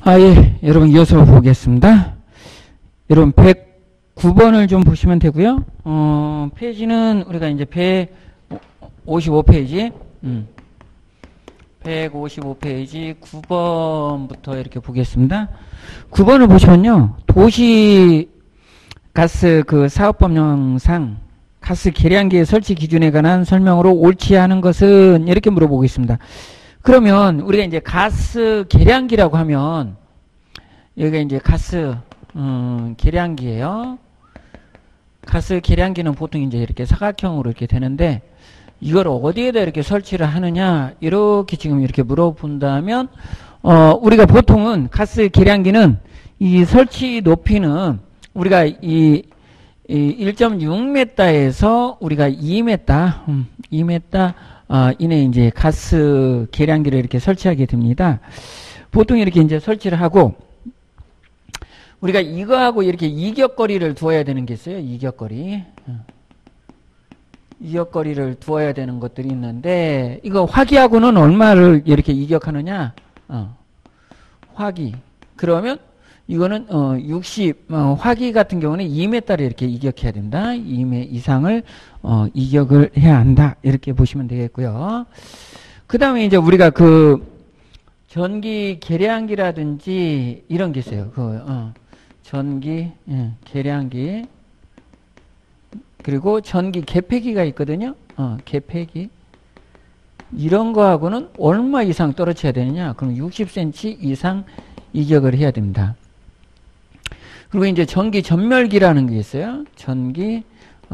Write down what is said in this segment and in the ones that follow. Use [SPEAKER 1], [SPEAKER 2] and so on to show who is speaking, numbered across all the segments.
[SPEAKER 1] 예. 여러분 이어서 보겠습니다. 여러분 109번을 좀 보시면 되고요. 페이지는 우리가 이제 155페이지 155페이지 9번부터 이렇게 보겠습니다. 9번을 보시면요. 도시가스 그 사업법령상 가스 계량기의 설치 기준에 관한 설명으로 옳지 않은 것은 이렇게 물어보고 있습니다. 그러면 우리가 이제 가스 계량기라고 하면 여기가 이제 가스 계량기예요. 가스 계량기는 보통 이제 이렇게 사각형으로 이렇게 되는데 이걸 어디에다 이렇게 설치를 하느냐 이렇게 지금 이렇게 물어본다면 우리가 보통은 가스 계량기는 이 설치 높이는 우리가 이 1.6m에서 우리가 2m 이내 이제 가스 계량기를 이렇게 설치하게 됩니다. 보통 이렇게 이제 설치를 하고 우리가 이거하고 이렇게 이격거리를 두어야 되는 게 있어요. 이격거리를 두어야 되는 것들이 있는데 이거 화기하고는 얼마를 이렇게 이격하느냐? 화기. 그러면 이거는 60 화기 같은 경우는 2m를 이렇게 이격해야 된다. 2m 이상을 이격을 해야 한다. 이렇게 보시면 되겠고요. 그 다음에 이제 우리가 그 전기 계량기라든지 이런 게 있어요. 전기 계량기 그리고 전기 개폐기가 있거든요. 개폐기 이런 거하고는 얼마 이상 떨어져야 되느냐? 그럼 60cm 이상 이격을 해야 됩니다. 그리고 이제 전기 전멸기라는 게 있어요. 전기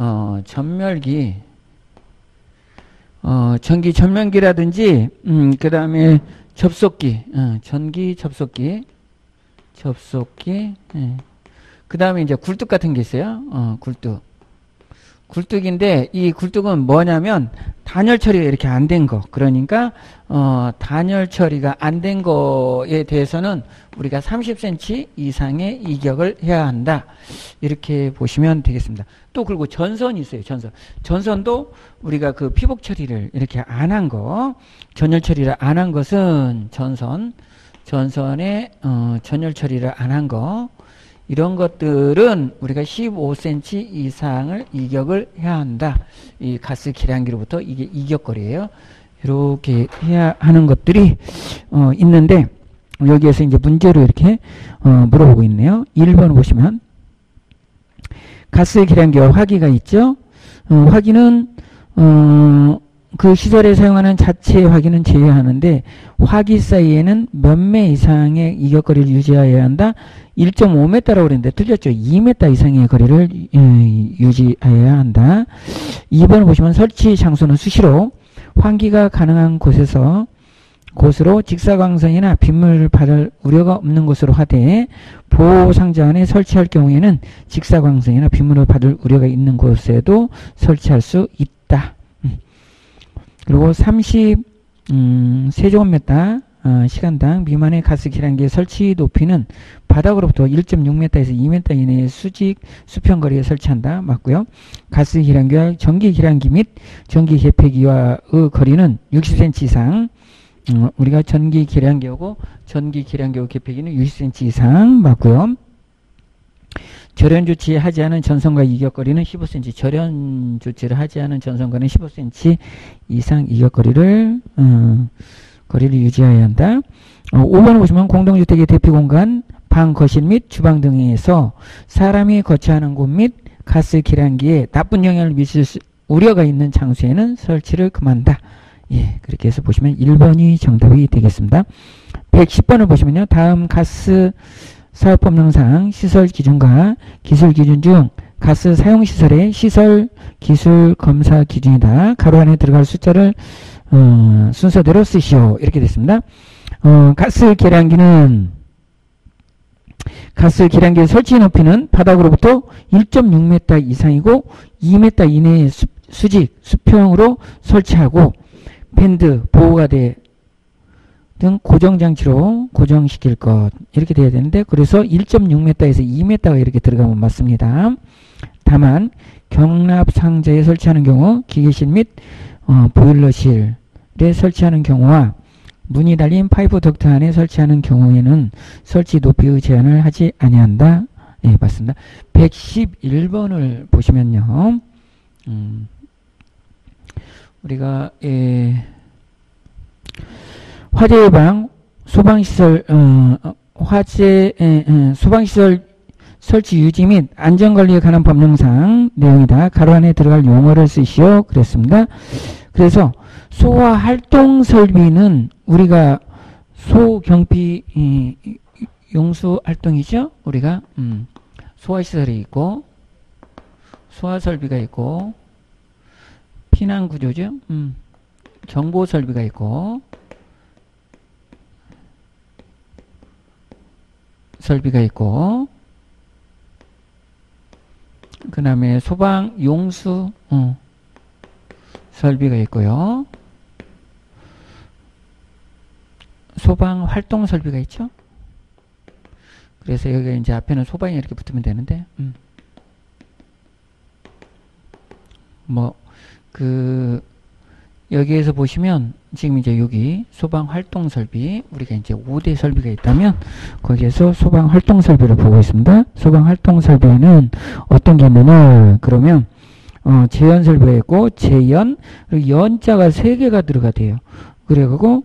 [SPEAKER 1] 전멸기라든지 그 다음에 접속기, 전기 접속기, 그 다음에 이제 굴뚝 같은 게 있어요. 굴뚝인데 이 굴뚝은 뭐냐면 단열 처리가 이렇게 안 된 거. 그러니까 단열 처리가 안 된 거에 대해서는 우리가 30cm 이상의 이격을 해야 한다. 이렇게 보시면 되겠습니다. 또 그리고 전선이 있어요. 전선도 우리가 그 피복 처리를 이렇게 안 한 거, 전열 처리를 안 한 것은 전선에 전열 처리를 안 한 거 이런 것들은 우리가 15cm 이상을 이격을 해야 한다. 이 가스 계량기로부터 이게 이격거리예요. 이렇게 해야 하는 것들이 있는데 여기에서 이제 문제로 이렇게 물어보고 있네요. 1번 보시면 가스 계량기와 화기가 있죠. 화기는 그 시설에 사용하는 자체 화기는 제외하는데 화기 사이에는 몇 매 이상의 이격거리를 유지해야 한다. 1.5m라고 그랬는데 틀렸죠. 2m 이상의 거리를 유지해야 한다. 2번을 보시면 설치 장소는 수시로 환기가 가능한 곳으로 직사광선이나 빗물 받을 우려가 없는 곳으로 하되 보호상자 안에 설치할 경우에는 직사광선이나 빗물을 받을 우려가 있는 곳에도 설치할 수 있다. 그리고 30 세제곱미터 시간당 미만의 가스 계량기의 설치 높이는 바닥으로부터 1.6m에서 2m 이내의 수평거리에 설치한다. 맞고요. 가스 계량기와 전기 계량기 및 전기 개폐기와의 거리는 60cm 이상. 우리가 전기 계량기하고 개폐기는 60cm 이상 맞고요. 절연 조치하지 않은 전선과 이격거리는 15cm. 절연 조치를 하지 않은 전선과는 15cm 이상 이격거리를 거리를 유지해야 한다. 5번 보시면 공동주택의 대피공간, 방, 거실 및 주방 등에서 사람이 거처하는 곳 및 가스 계량기에 나쁜 영향을 미칠 우려가 있는 장소에는 설치를 금한다. 예, 그렇게 해서 보시면 1번이 정답이 되겠습니다. 110번을 보시면요. 다음 가스 사업법령상 시설 기준과 기술 기준 중 가스 사용시설의 시설 기술 검사 기준이다. 가로 안에 들어갈 숫자를 순서대로 쓰시오. 이렇게 됐습니다. 가스 계량기의 설치 높이는 바닥으로부터 1.6m 이상이고 2m 이내의 수평으로 설치하고 밴드, 보호가대 등 고정장치로 고정시킬 것 이렇게 돼야 되는데 그래서 1.6m에서 2m가 이렇게 들어가면 맞습니다. 다만 경납상자에 설치하는 경우 기계실 및 보일러실에 설치하는 경우와 문이 달린 파이프 덕트 안에 설치하는 경우에는 설치 높이의 제한을 하지 아니한다. 예, 맞습니다. 111번을 보시면요. 우리가 화재 예방 소방시설 소방시설 설치 유지 및 안전관리에 관한 법령상 내용이다. 가로 안에 들어갈 용어를 쓰시오. 그랬습니다. 그래서 소화 활동 설비는 우리가 소경비 용수 활동이죠. 우리가 소화시설이 있고 소화설비가 있고 피난구조죠. 정보설비가 있고 설비가 있고 그 다음에 소방용수 설비가 있고요. 소방활동 설비가 있죠. 그래서 여기가 이제 앞에는 소방이 이렇게 붙으면 되는데 여기에서 보시면 지금 이제 여기 소방활동 설비 우리가 이제 5대 설비가 있다면 거기에서 소방활동 설비를 보고 있습니다. 소방활동 설비에는 어떤 게 있느냐 그러면 재연 설비가 있고 재연 그리고 연자가 3개가 들어가대요. 그래가지고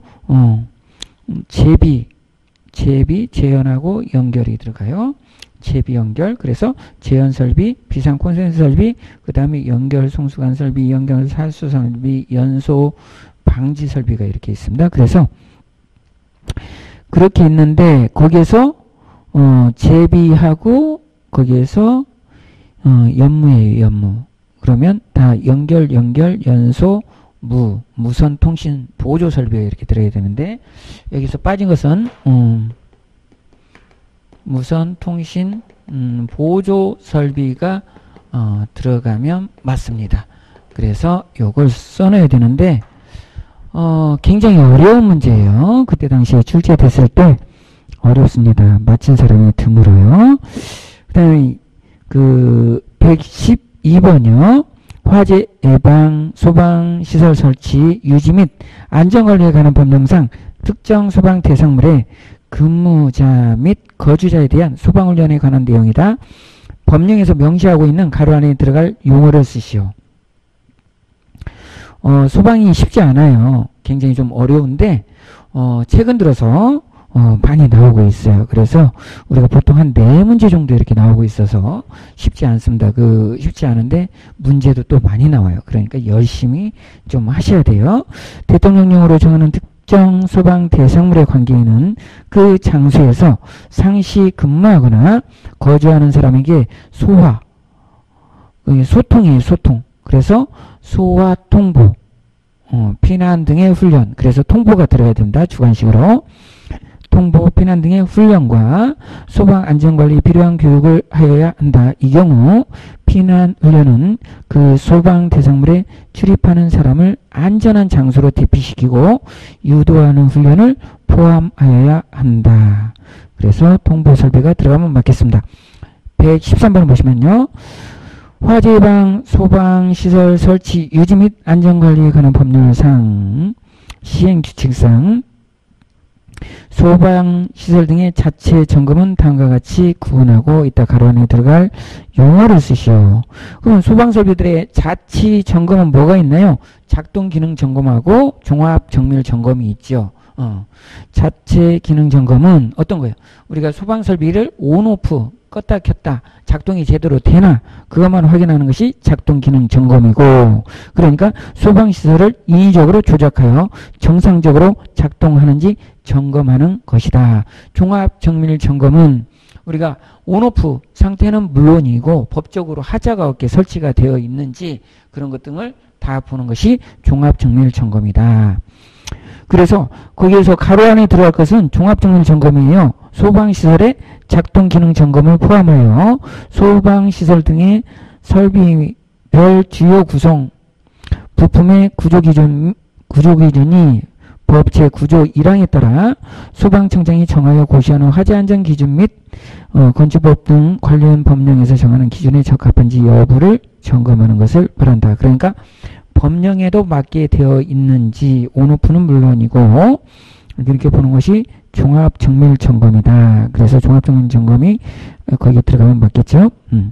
[SPEAKER 1] 재연하고 연결이 들어가요. 제비 연결 그래서 재연 설비, 비상 콘센트 설비, 그 다음에 연결 송수관 설비, 연결 살수 설비, 연소 방지 설비가 이렇게 있습니다. 그래서 그렇게 있는데 거기에서 제비하고 거기에서 연무예요. 연무. 그러면 다 연결, 연소, 무선 통신 보조 설비가 이렇게 들어야 되는데 여기서 빠진 것은 무선 통신 보조 설비가 들어가면 맞습니다. 그래서 요걸 써놔야 되는데 굉장히 어려운 문제예요. 그때 당시에 출제됐을 때 어렵습니다. 맞힌 사람이 드물어요. 그 다음에 112번이요. 화재 예방 소방시설 설치 유지 및 안전관리에 관한 법령상 특정 소방 대상물의 근무자 및 거주자에 대한 소방훈련에 관한 내용이다. 법령에서 명시하고 있는 가로 안에 들어갈 용어를 쓰시오. 소방이 쉽지 않아요. 굉장히 좀 어려운데 최근 들어서 많이 나오고 있어요. 그래서 우리가 보통 한 4문제 정도 이렇게 나오고 있어서 쉽지 않습니다. 쉽지 않은데 문제도 또 많이 나와요. 그러니까 열심히 좀 하셔야 돼요. 대통령령으로 정하는 특정 소방 대상물의 관계에는 그 장소에서 상시 근무하거나 거주하는 사람에게 소통이에요. 소통. 그래서 소화 통보, 피난 등의 훈련. 그래서 통보가 들어가야 됩니다. 주관식으로. 통보, 피난 등의 훈련과 소방 안전관리 필요한 교육을 하여야 한다. 이 경우 피난 훈련은 그 소방 대상물에 출입하는 사람을 안전한 장소로 대피시키고 유도하는 훈련을 포함하여야 한다. 그래서 통보 설비가 들어가면 맞겠습니다. 113번 보시면요. 화재 예방 소방시설 설치 유지 및 안전관리에 관한 법률상 시행규칙상 소방시설 등의 자체 점검은 다음과 같이 구분하고 있다. 가로 안에 들어갈 용어를 쓰시오. 그럼 소방설비들의 자치 점검은 뭐가 있나요? 작동 기능 점검하고 종합 정밀 점검이 있죠. 자체 기능 점검은 어떤 거예요? 우리가 소방설비를 온오프 껐다 켰다 작동이 제대로 되나 그것만 확인하는 것이 작동 기능 점검이고 그러니까 소방시설을 인위적으로 조작하여 정상적으로 작동하는지 점검하는 것이다. 종합정밀 점검은 우리가 온오프 상태는 물론이고 법적으로 하자가 없게 설치가 되어 있는지 그런 것 등을 다 보는 것이 종합정밀 점검이다. 그래서 거기에서 가로 안에 들어갈 것은 종합정밀 점검이에요. 소방시설의 작동 기능 점검을 포함하여 소방시설 등의 설비별 주요 구성 부품의 구조기준이 법 제9조 1항에 따라 소방청장이 정하여 고시하는 화재안전기준 및 건축법 등 관련 법령에서 정하는 기준에 적합한지 여부를 점검하는 것을 바란다. 그러니까 법령에도 맞게 되어 있는지 온오프는 물론이고 이렇게 보는 것이 종합정밀점검이다. 그래서 종합정밀점검이 거기에 들어가면 맞겠죠?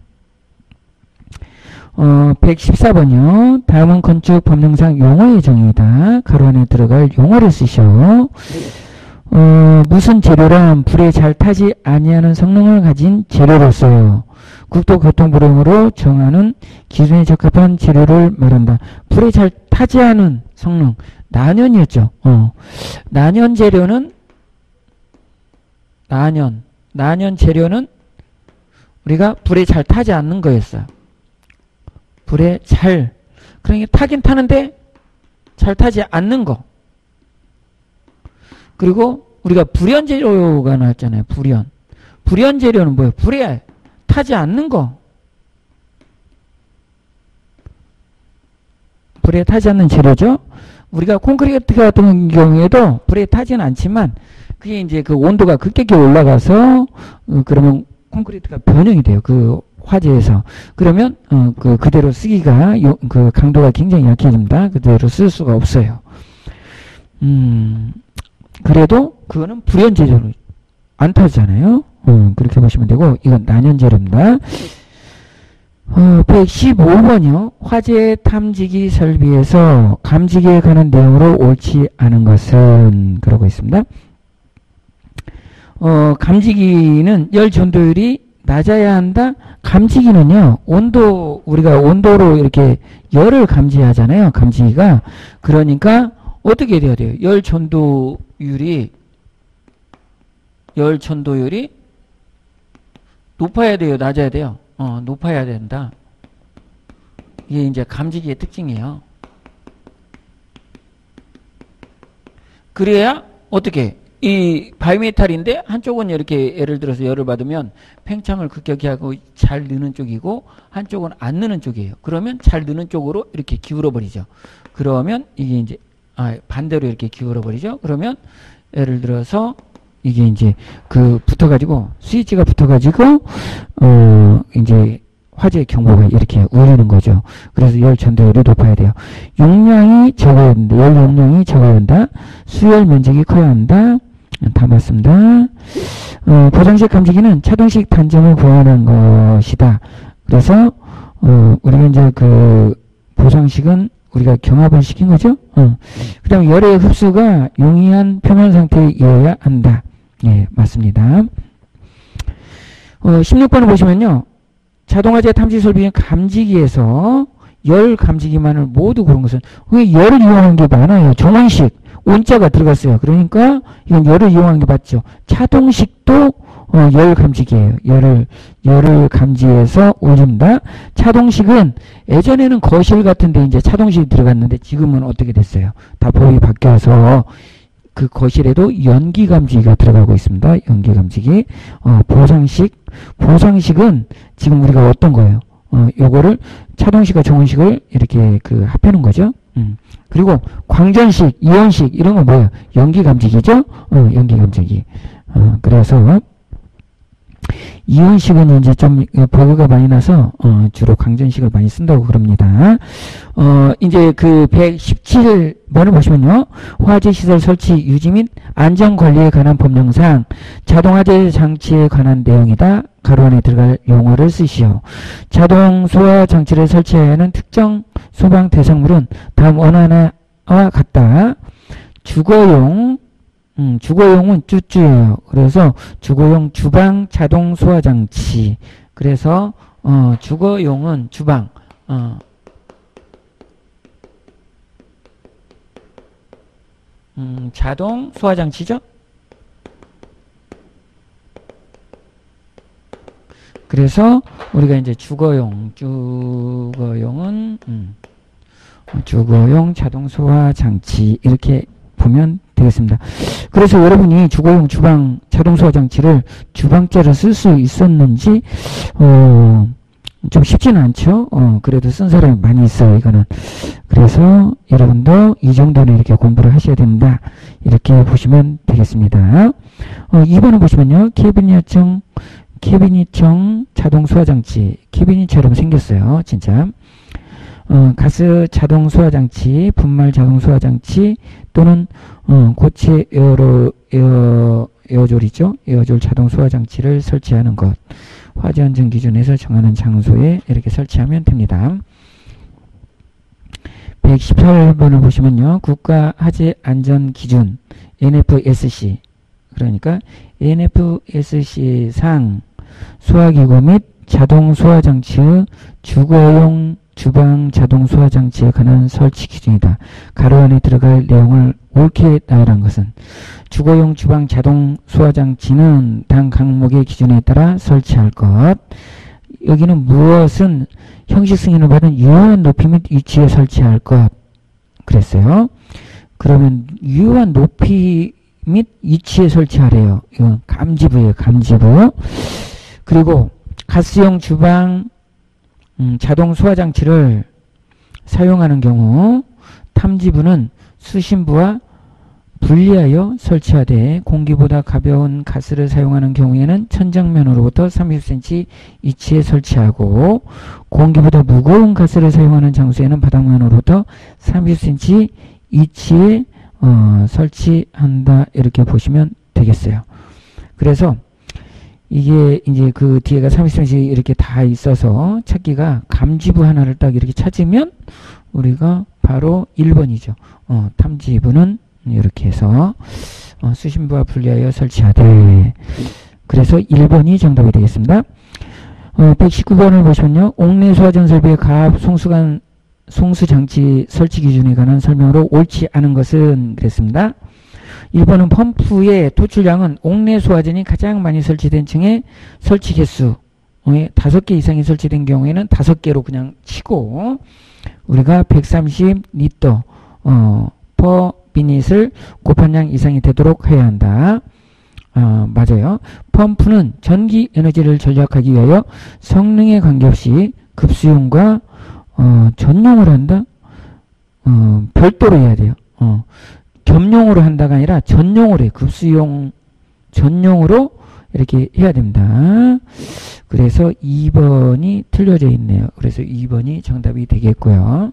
[SPEAKER 1] 114번이요. 다음은 건축 법령상 용어의 정의이다. 가로 안에 들어갈 용어를 쓰셔. 무슨 재료란 불에 잘 타지 아니하는 성능을 가진 재료로서요. 국토교통부령으로 정하는 기준에 적합한 재료를 말한다. 불에 잘 타지 않은 성능. 난연이었죠. 난연 재료는 난연 재료는 우리가 불에 잘 타지 않는 거였어요. 불에 잘, 그러니까 타긴 타는데 잘 타지 않는 거. 그리고 우리가 불연 재료가 나왔잖아요. 불연 재료는 뭐예요? 불에 타지 않는 거. 불에 타지 않는 재료죠. 우리가 콘크리트 같은 경우에도 불에 타지는 않지만 그게 이제 그 온도가 급격히 올라가서 그러면 콘크리트가 변형이 돼요. 그 화재에서. 그러면 그대로 쓰기가 그 강도가 굉장히 약해집니다. 그대로 쓸 수가 없어요. 그래도 그거는 불연 재료로 안 타잖아요. 그렇게 보시면 되고 이건 난연 재료입니다. 115번이요. 화재 탐지기 설비에서 감지기에 관한 내용으로 옳지 않은 것은 그러고 있습니다. 감지기는 열 전도율이 낮아야 한다. 감지기는요, 우리가 온도로 이렇게 열을 감지하잖아요. 감지기가. 그러니까 어떻게 돼야 돼요? 열 전도율이 높아야 돼요? 낮아야 돼요? 높아야 된다. 이게 이제 감지기의 특징이에요. 그래야 어떻게 이 바이메탈인데 한쪽은 이렇게 예를 들어서 열을 받으면 팽창을 급격히 하고 잘 느는 쪽이고 한쪽은 안 느는 쪽이에요. 그러면 잘 느는 쪽으로 이렇게 기울어 버리죠. 그러면 이게 이제 반대로 이렇게 기울어 버리죠. 그러면 예를 들어서 이게 이제 붙어가지고 스위치가 붙어가지고 이제 화재 경보가 이렇게 울리는 거죠. 그래서 열 전도율이 높아야 돼요. 용량이 적어야 된다. 열 용량이 적어야 한다. 수열 면적이 커야 한다. 다 맞습니다. 보정식 감지기는 차동식 단점을 보완한 것이다. 그래서 우리가 이제 보정식은 우리가 경합을 시킨 거죠. 그 다음에 열의 흡수가 용이한 표면 상태이어야 한다. 예, 맞습니다. 16번을 보시면요. 자동화재 탐지 설비의 감지기에서 열 감지기만을 모두 그런 것은 열을 이용하는 게 많아요. 정원식 온자가 들어갔어요. 그러니까 이건 열을 이용하는 게 맞죠. 차동식도 열 감지기예요. 열을 감지해서 올립니다. 차동식은 예전에는 거실 같은데 이제 차동식이 들어갔는데 지금은 어떻게 됐어요? 다 법이 바뀌어서 그 거실에도 연기 감지기가 들어가고 있습니다. 연기 감지기. 보상식은 지금 우리가 어떤 거예요? 요거를 차동식과 정원식을 이렇게 합해놓은 거죠. 그리고 광전식, 이온식 이런 건 뭐예요? 연기 감지기죠. 연기 감지기. 그래서 이온식은 이제 좀 버그가 많이 나서 주로 광전식을 많이 쓴다고 그럽니다. 이제 117번을 보시면요. 화재시설 설치 유지 및 안전관리에 관한 법령상 자동화재 장치에 관한 내용이다. 가로 안에 들어갈 용어를 쓰시오. 자동 소화 장치를 설치해야 하는 특정 소방 대상물은 다음 어느 하나와 같다. 주거용은 쭈쭈예요. 그래서 주거용 주방 자동 소화 장치. 그래서 주거용은 주방. 자동 소화 장치죠. 그래서 우리가 이제 주거용은 주거용 자동 소화 장치 이렇게 보면 되겠습니다. 그래서 여러분이 주거용 주방 자동 소화 장치를 주방자로 쓸 수 있었는지 좀 쉽지는 않죠. 그래도 쓴 사람이 많이 있어요. 이거는. 그래서 여러분도 이 정도는 이렇게 공부를 하셔야 된다. 이렇게 보시면 되겠습니다. 2번을 보시면요. 캐비닛형 자동 소화 장치. 캐비닛처럼 생겼어요. 진짜. 가스 자동 수화 장치, 분말 자동 수화 장치 또는 고체 에어졸이죠. 에어졸 자동 수화 장치를 설치하는 것. 화재 안전 기준에서 정하는 장소에 이렇게 설치하면 됩니다. 118번을 보시면요. 국가 화재 안전 기준 NFSC, 그러니까 NFSC상 수화기구 및 자동 수화장치의 주거용 주방 자동 수화장치에 관한 설치 기준이다. 가로 안에 들어갈 내용을 옳게 나열한 것은 주거용 주방 자동 수화장치는 당 항목의 기준에 따라 설치할 것. 여기는 무엇은 형식 승인을 받은 유효한 높이 및 위치에 설치할 것 그랬어요. 그러면 유효한 높이 및 위치에 설치하래요. 이건 감지부예요. 감지부. 그리고 가스용 주방 자동 수화장치를 사용하는 경우 탐지부는 수신부와 분리하여 설치하되 공기보다 가벼운 가스를 사용하는 경우에는 천정면으로부터 30cm 위치에 설치하고 공기보다 무거운 가스를 사용하는 장소에는 바닥면으로부터 30cm 위치에 설치한다. 이렇게 보시면 되겠어요. 그래서 이게 이제 그 뒤에가 30cm 이렇게 다 있어서 찾기가 감지부 하나를 딱 이렇게 찾으면 우리가 바로 1번이죠. 탐지부는 이렇게 해서 수신부와 분리하여 설치하되. 그래서 1번이 정답이 되겠습니다. 119번을 보시면요. 옥내 수화전 설비의 가압 송수장치 설치 기준에 관한 설명으로 옳지 않은 것은 그랬습니다. 1번은 펌프의 토출량은 옥내 수화전이 가장 많이 설치된 층의 설치 개수 5개 이상이 설치된 경우에는 5개로 그냥 치고 우리가 130리터 per 미닛을 곱한 양 이상이 되도록 해야 한다. 맞아요. 펌프는 전기 에너지를 절약하기 위하여 성능에 관계없이 급수용과 전용을 한다. 별도로 해야 돼요. 겸용으로 한다가 아니라 전용으로 해. 급수용 전용으로 이렇게 해야 됩니다. 그래서 2번이 틀려져 있네요. 그래서 2번이 정답이 되겠고요.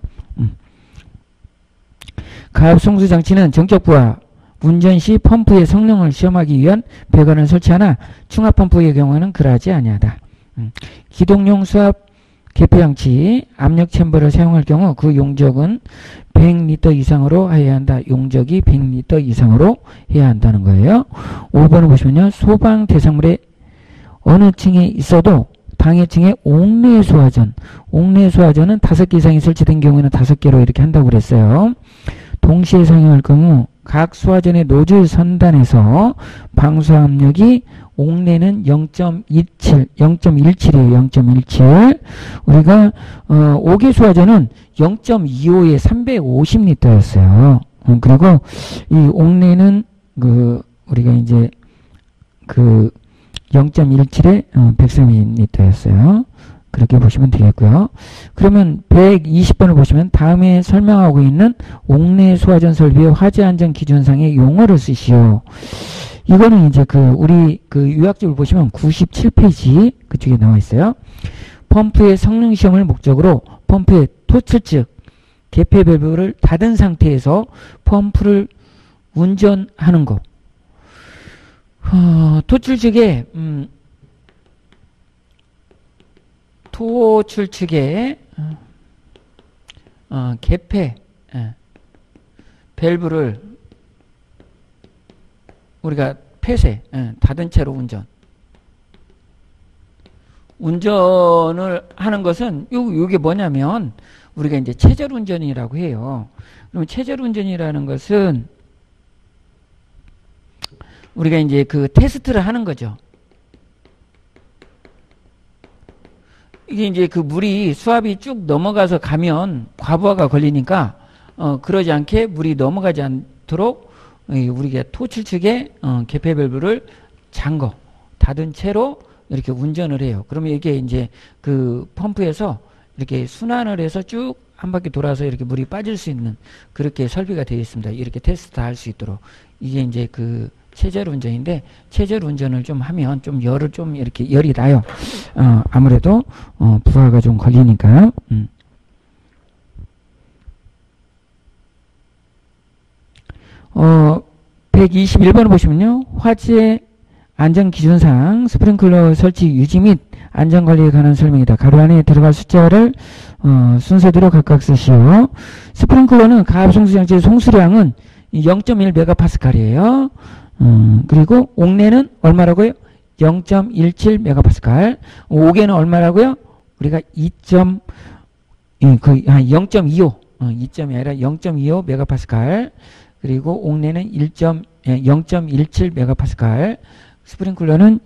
[SPEAKER 1] 가압 송수 장치는 정적부와 운전 시 펌프의 성능을 시험하기 위한 배관을 설치하나 충합 펌프의 경우는 그러하지 아니하다. 기동용 수압 개폐 장치 압력 챔버를 사용할 경우 그 용적은 100리터 이상으로 해야 한다. 용적이 100리터 이상으로 해야 한다는 거예요. 5번을 보시면요. 소방 대상물에 어느 층에 있어도 당해층의 옥내 수화전. 옥내 수화전은 5개 이상이 설치된 경우에는 5개로 이렇게 한다고 그랬어요. 동시에 사용할 경우 각 수화전의 노즐 선단에서 방수 압력이 옥내는 0.17이에요. 0.17. 우리가 5개 수화전은 0.25에 350리터였어요. 그리고 이 옥내는 우리가 이제 0.17에 130리터였어요. 그렇게 보시면 되겠고요. 그러면 120번을 보시면 다음에 설명하고 있는 옥내 수화전 설비의 화재 안전 기준상의 용어를 쓰시오. 이거는 이제 우리 요약집을 보시면 97페이지 그쪽에 나와 있어요. 펌프의 성능 시험을 목적으로 펌프의 토출 측 개폐 밸브를 닫은 상태에서 펌프를 운전하는 것. 토출 측에 토출 측에 개폐 밸브를 우리가 폐쇄 닫은 채로 운전을 하는 것은 요게 뭐냐면 우리가 이제 체절 운전이라고 해요. 그러면 체절 운전이라는 것은 우리가 이제 테스트를 하는 거죠. 이게 이제 물이 수압이 쭉 넘어가서 가면 과부하가 걸리니까 그러지 않게 물이 넘어가지 않도록 우리가 토출 측에 개폐 밸브를 닫은 채로 이렇게 운전을 해요. 그러면 이게 이제 펌프에서 이렇게 순환을 해서 쭉 한 바퀴 돌아서 이렇게 물이 빠질 수 있는 그렇게 설비가 되어 있습니다. 이렇게 테스트 할 수 있도록. 이게 이제 체절 운전인데 체절 운전을 좀 하면 좀 이렇게 열이 나요. 아무래도 부하가 좀 걸리니까. 121번을 보시면요. 화재 안전기준상 스프링클러 설치 유지 및 안전관리에 관한 설명이다. 가로 안에 들어갈 숫자를 순서대로 각각 쓰시오. 스프링클러는 가압송수장치의 송수량은 0.1메가파스칼이에요. 그리고 옥내는 얼마라고요? 0.17메가파스칼. 옥에는 얼마라고요? 우리가 0.25 2점이 아니라 0.25 메가파스칼. 그리고 옥내는 0.17 메가파스칼. 스프링클러는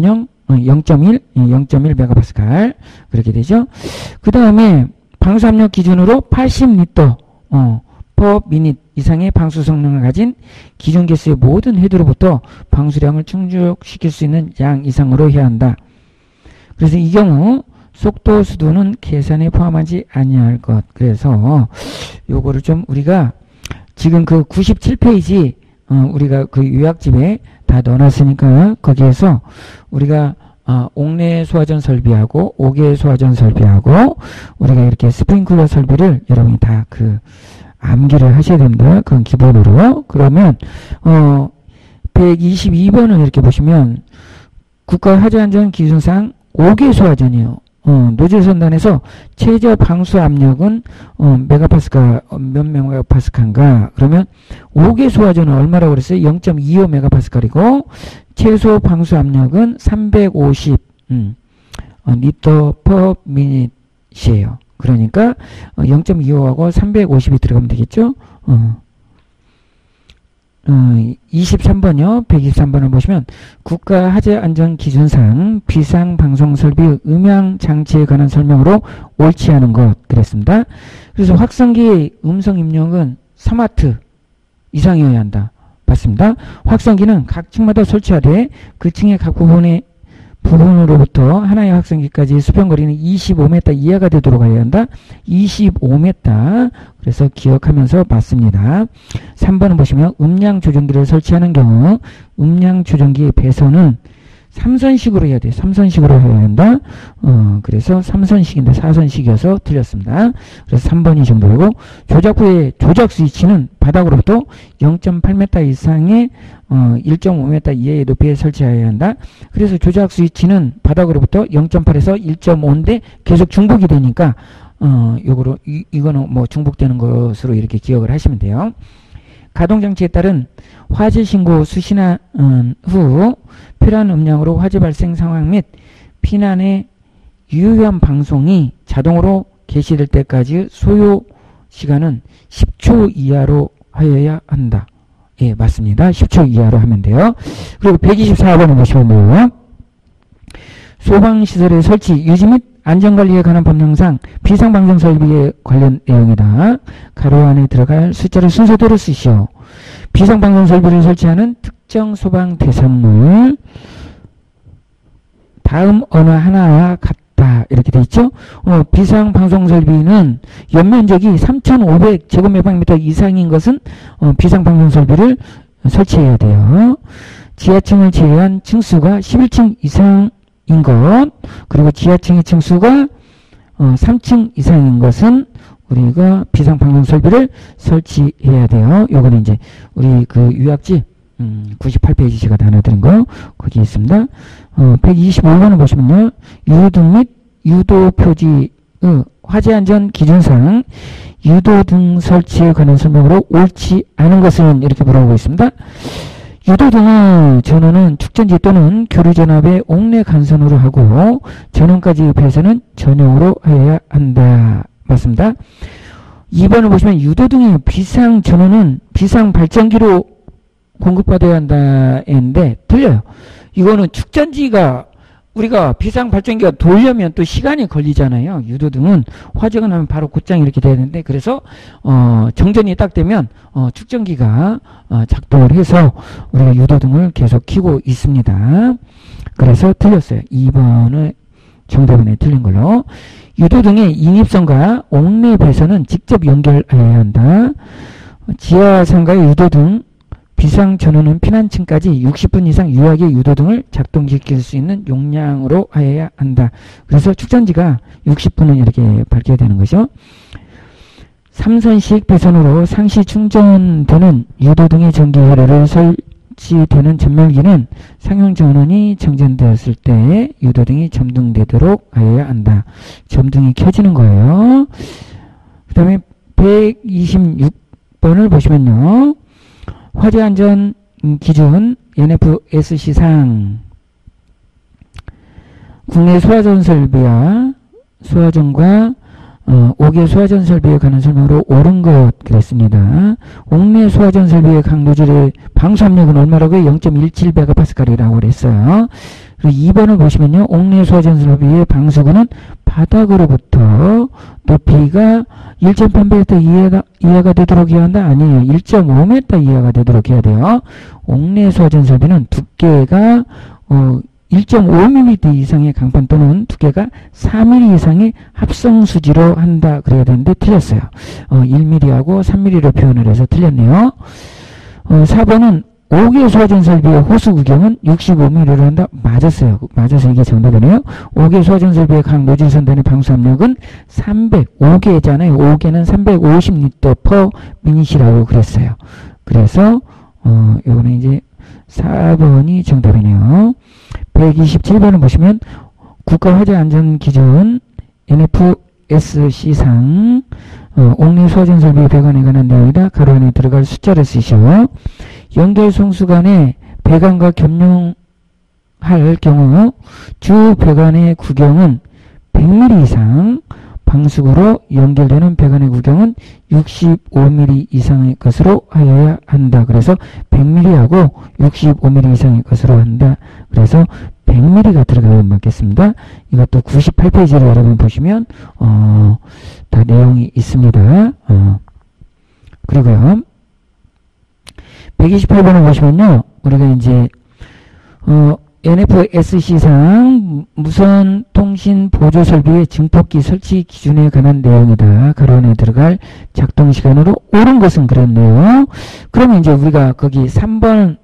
[SPEAKER 1] 0.1 메가파스칼. 그렇게 되죠. 그 다음에 방수 압력 기준으로 80리터 per minute 이상의 방수 성능을 가진 기존 개수의 모든 헤드로부터 방수량을 충족시킬 수 있는 양 이상으로 해야 한다. 그래서 이 경우 속도 수도는 계산에 포함하지 아니할 것. 그래서 요거를 좀 우리가 지금 그 97페이지 우리가 그 요약집에 다 넣어놨으니까 거기에서 우리가 옥내 소화전 설비하고 옥외 소화전 설비하고 우리가 이렇게 스프링클러 설비를 여러분이 다 그 암기를 하셔야 됩니다. 그건 기본으로. 그러면 122번을 이렇게 보시면 국가화재안전기준상 옥외 소화전이에요. 노즐 선단에서 최저 방수 압력은 메가파스칼 몇 메가파스칼인가? 그러면 옥외 소화전은 얼마라고 그랬어요? 0.25 메가파스칼이고 최소 방수 압력은 350 리터 per minute이에요. 그러니까 0.25하고 350이 들어가면 되겠죠? 23번이요. 123번을 보시면 국가화재안전기준상 비상방송설비 음향장치에 관한 설명으로 옳지 않은 것 그랬습니다. 그래서 확성기 음성 입력은 3W 이상이어야 한다. 맞습니다. 확성기는 각 층마다 설치하되 그 층의 각 부분으로부터 하나의 확성기까지 수평거리는 25m 이하가 되도록 해야 한다. 25m. 그래서 기억하면서 맞습니다. 3번은 보시면 음량 조정기를 설치하는 경우 음량 조정기의 배선은 3선식으로 해야 돼. 3선식으로 해야 한다. 그래서 3선식인데 4선식이어서 틀렸습니다. 그래서 3번이 정도이고 조작부의 조작 스위치는 바닥으로부터 0.8m 이상의 1.5m 이하의 높이에 설치해야 한다. 그래서 조작 스위치는 바닥으로부터 0.8에서 1.5인데 계속 중복이 되니까 요거로 이거는 뭐 중복되는 것으로 이렇게 기억을 하시면 돼요. 가동장치에 따른 화재 신고 수신한 후 필요한 음량으로 화재 발생 상황 및 피난의 유효한 방송이 자동으로 개시될 때까지 소요 시간은 10초 이하로 하여야 한다. 예, 맞습니다. 10초 이하로 하면 돼요. 그리고 124번을 보시면 뭐예요? 소방시설의 설치, 유지 및 안전관리에 관한 법령상 비상방송 설비에 관련 내용이다. 가로 안에 들어갈 숫자를 순서대로 쓰시오. 비상방송 설비를 설치하는 특정 소방 대상물 다음 어느 하나와 같다. 이렇게 돼 있죠. 비상방송 설비는 연면적이 3,500제곱미터 이상인 것은 비상방송 설비를 설치해야 돼요. 지하층을 제외한 층수가 11층 이상 인 것, 그리고 지하층의 층수가 3층 이상인 것은 우리가 비상방송 설비를 설치해야 돼요. 요거는 이제 우리 그 유약지 98페이지 제가 다 놔드린 거 거기 있습니다. 125번을 보시면요. 유등 및 유도 표지 화재안전 기준상 유도등 설치에 관한 설명으로 옳지 않은 것은 이렇게 물어보고 있습니다. 유도등의 전원은 축전지 또는 교류전압의 옥내 간선으로 하고 전원까지 배선은 전용으로 해야 한다. 맞습니다. 2번을 보시면 유도등의 비상전원은 비상발전기로 공급받아야 한다 했는데 틀려요. 이거는 축전지가 우리가 비상발전기가 돌려면 또 시간이 걸리잖아요. 유도등은 화재가 나면 바로 곧장 이렇게 되는데 그래서 정전이 딱 되면 축전기가 작동을 해서 우리가 유도등을 계속 켜고 있습니다. 그래서 틀렸어요. 2번은 정답은에 틀린 걸로. 유도등의 인입선과 옥내 배선은 직접 연결해야 한다. 지하상가의 유도등 비상전원은 피난층까지 60분 이상 유효하게 유도등을 작동시킬 수 있는 용량으로 하여야 한다. 그래서 축전지가 60분은 이렇게 밝혀야 되는 거죠. 삼선식 배선으로 상시 충전되는 유도 등의 전기 회로를 설치되는 전멸기는 상용 전원이 정전되었을 때 유도 등이 점등되도록 하여야 한다. 점등이 켜지는 거예요. 그 다음에 126번을 보시면요. 화재 안전 기준 NFSC상 국내 소화전 설비와 소화전과 5개 소화전 설비에 관한 설명으로 옳은 것 그랬습니다. 옥내 소화전 설비의 강도질의 방수압력은 얼마라고요? 0.17메가파스칼이라고 그랬어요. 그리고 2번을 보시면요. 옥내 소화전 설비의 방수구는 바닥으로부터 높이가 1.8m 이하가 되도록 해야 한다? 아니에요. 1.5m 이하가 되도록 해야 돼요. 옥내 소화전 설비는 두께가 1.5mm 이상의 강판 또는 두께가 4mm 이상의 합성 수지로 한다 그래야 되는데 틀렸어요. 1mm하고 3mm로 표현을 해서 틀렸네요. 4번은 5개 소화전 설비의 호수 구경은 65mm로 한다. 맞았어요. 맞아서 이게 정답이네요. 5개 소화전 설비의 각 노즐 선단의 방수압력은 5개잖아요. 5개는 350L per minut이라고 그랬어요. 그래서 요거는 이제 4번이 정답이네요. 127번을 보시면 국가화재안전기준 NFSC상 옥내 소화전 설비 배관에 관한 내용이다. 가로 안에 들어갈 숫자를 쓰시오. 연결 송수 간에 배관과 겸용할 경우 주 배관의 구경은 100mm 이상, 방수구로 연결되는 배관의 구경은 65mm 이상의 것으로 하여야 한다. 그래서 100mm하고 65mm 이상의 것으로 한다. 그래서 100mm가 들어가면 맞겠습니다. 이것도 98페이지를 여러분 보시면 다 내용이 있습니다. 그리고요. 128번을 보시면요. 우리가 이제 NFSC상 무선 통신 보조 설비의 증폭기 설치 기준에 관한 내용이다. 가로 안에 들어갈 작동 시간으로 옳은 것은 그랬네요. 그러면 이제 우리가 거기 3번을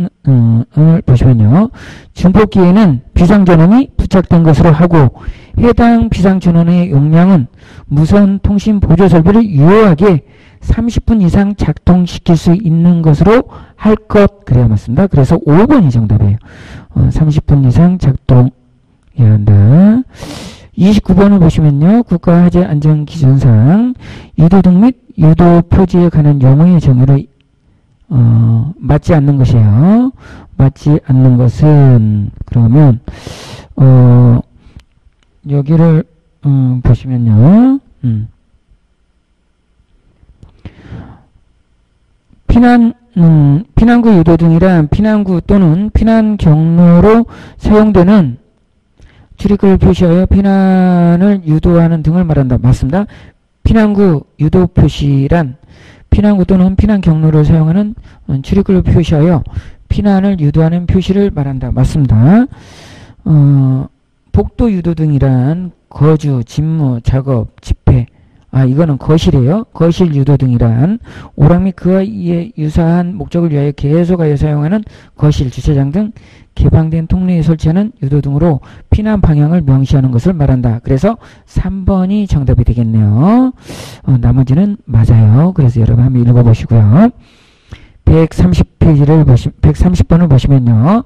[SPEAKER 1] 보시면요. 증폭기에는 비상전원이 부착된 것으로 하고 해당 비상전원의 용량은 무선 통신 보조 설비를 유효하게 30분 이상 작동시킬 수 있는 것으로 할 것 그래야 맞습니다. 그래서 5번이 정답이에요. 30분 이상 작동해야 한다. 29번을 보시면요. 국가화재안전기준상 유도등 및 유도 표지에 관한 용어의 정의로 맞지 않는 것이에요. 맞지 않는 것은 그러면 여기를 보시면요. 피난구 유도등이란 피난구 또는 피난 경로로 사용되는 출입구를 표시하여 피난을 유도하는 등을 말한다. 맞습니다. 피난구 유도 표시란 피난구 또는 피난 경로를 사용하는 출입구를 표시하여 피난을 유도하는 표시를 말한다. 맞습니다. 복도 유도등이란 거주, 집무, 작업, 집회 이거는 거실이에요. 거실 유도등이란 오락 및 그와 이에 유사한 목적을 위하여 계속하여 사용하는 거실, 주차장 등 개방된 통로에 설치하는 유도등으로 피난 방향을 명시하는 것을 말한다. 그래서 3번이 정답이 되겠네요. 나머지는 맞아요. 그래서 여러분 한번 읽어보시고요. 130번을 보시면요.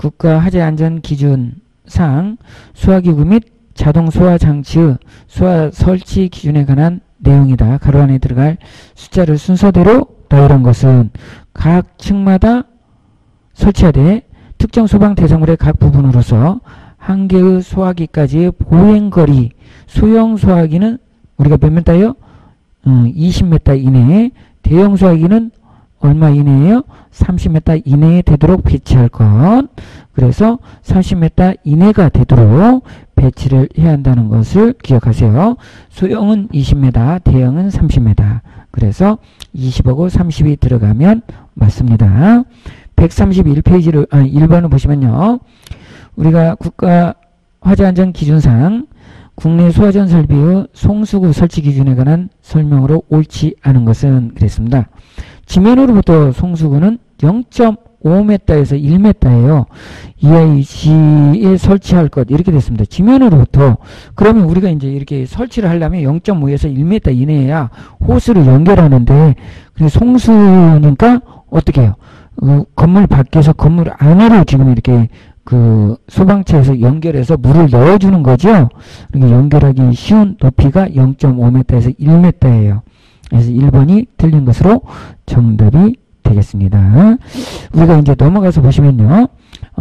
[SPEAKER 1] 국가화재안전기준상 소화기구 및 자동 소화장치의 소화 설치 기준에 관한 내용이다. 가로 안에 들어갈 숫자를 순서대로 나열한 것은 각 층마다 설치하되 특정 소방 대상물의 각 부분으로서 한 개의 소화기까지의 보행거리, 소형 소화기는 우리가 몇 m요? 20m 이내에, 대형 소화기는 얼마 이내에요? 30m 이내에 되도록 배치할 것. 그래서 30m 이내가 되도록 배치를 해야 한다는 것을 기억하세요. 소형은 20m, 대형은 30m. 그래서 20하고 30이 들어가면 맞습니다. 131페이지를 1번을 보시면요. 우리가 국가화재안전기준상 국내 소화전 설비의 송수구 설치 기준에 관한 설명으로 옳지 않은 것은 그랬습니다. 지면으로부터 송수구는 0.5m에서 1m예요. EIG에 설치할 것 이렇게 됐습니다. 지면으로부터. 그러면 우리가 이제 이렇게 설치를 하려면 0.5에서 1m 이내에야 호스를 연결하는데, 근데 송수니까 어떻게 해요? 건물 밖에서 건물 안으로 지금 이렇게 그 소방차에서 연결해서 물을 넣어주는 거죠. 그러니까 연결하기 쉬운 높이가 0.5m에서 1m예요. 그래서 1번이 틀린 것으로 정답이 되겠습니다. 우리가 이제 넘어가서 보시면요.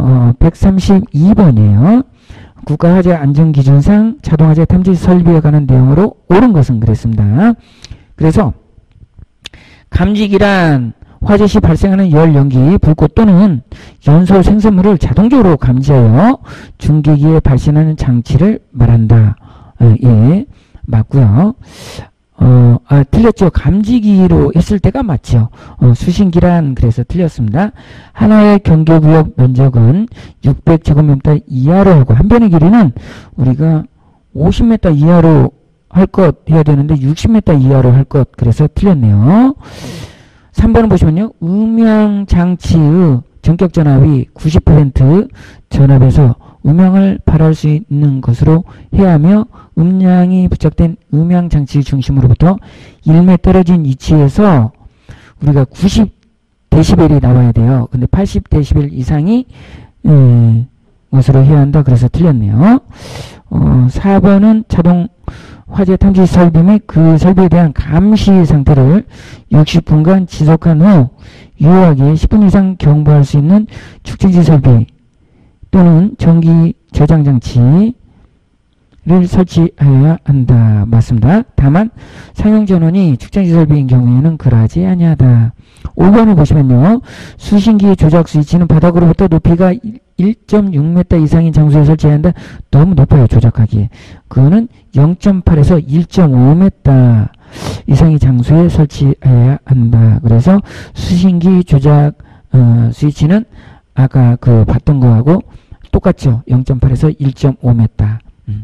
[SPEAKER 1] 132번이에요. 국가화재 안전기준상 자동화재 탐지 설비에 관한 내용으로 옳은 것은 그랬습니다. 그래서 감지기란 화재 시 발생하는 열, 연기, 불꽃 또는 연소 생성물을 자동적으로 감지하여 중계기에 발신하는 장치를 말한다. 예, 맞고요. 틀렸죠. 감지기로 했을 때가 맞죠. 수신기란 그래서 틀렸습니다. 하나의 경계구역 면적은 600제곱미터 이하로 하고 한 변의 길이는 우리가 50m 이하로 할 것 해야 되는데 60m 이하로 할 것 그래서 틀렸네요. 3번을 보시면요. 음향장치의 전격전압이 90% 전압에서 음향을 발할 수 있는 것으로 해야 하며 음량이 부착된 음향장치 중심으로부터 1m 떨어진 위치에서 우리가 90dB이 나와야 돼요. 근데 80dB 이상이 것으로 해야 한다. 그래서 틀렸네요. 4번은 자동 화재 탐지 설비 및 그 설비에 대한 감시 상태를 60분간 지속한 후 유효하게 10분 이상 경보할 수 있는 축전지 설비 또는 전기 저장 장치를 설치해야 한다. 맞습니다. 다만 사용 전원이 축전지 설비인 경우에는 그러하지 아니하다. 5번을 보시면요. 수신기 조작 스위치는 바닥으로부터 높이가 1.6m 이상인 장소에 설치해야 한다. 너무 높아요. 조작하기에. 그거는 0.8에서 1.5m 이상의 장소에 설치해야 한다. 그래서 수신기 조작 스위치는 아까 그 봤던 거하고 똑같죠. 0.8에서 1.5m.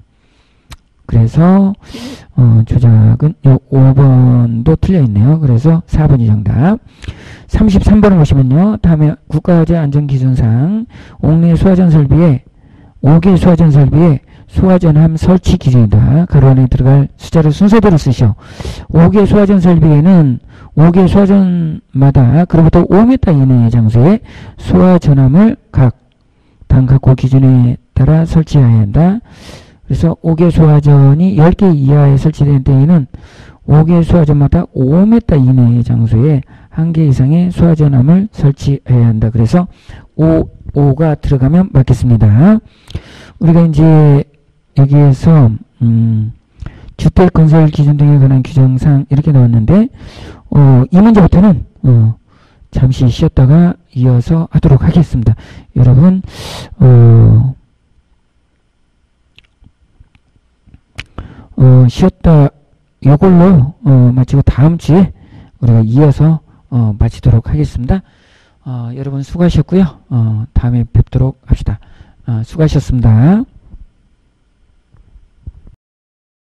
[SPEAKER 1] 그래서 조작은 요 5번도 틀려있네요. 그래서 4번이 정답. 33번을 보시면요. 다음에 국가화재 안전기준상 옥내 소화전 설비에 5개 소화전 설비에 소화전함 설치 기준이다. 가로 안에 들어갈 숫자를 순서대로 쓰셔. 5개 소화전 설비에는 5개 소화전마다 그로부터 5m 이내의 장소에 소화전함을 각 단각호 기준에 따라 설치해야 한다. 그래서 5개 소화전이 10개 이하에 설치된 때에는 5개 소화전마다 5m 이내의 장소에 1개 이상의 소화전함을 설치해야 한다. 그래서 5가 들어가면 맞겠습니다. 우리가 이제 여기에서 주택 건설 기준 등에 관한 규정상 이렇게 나왔는데 이 문제부터는 잠시 쉬었다가 이어서 하도록 하겠습니다. 여러분 쉬었다 이걸로 마치고 다음 주에 우리가 이어서 마치도록 하겠습니다. 여러분 수고하셨고요. 다음에 뵙도록 합시다. 수고하셨습니다.